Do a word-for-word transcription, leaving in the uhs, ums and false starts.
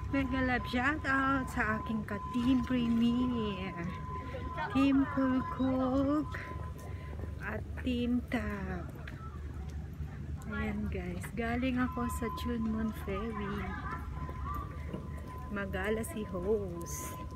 Mega love shout out sa aking ka-team Premier, Team Kulkuk at Team Tap. Ayan guys, galing ako sa Chunmon Ferry. Magala si host.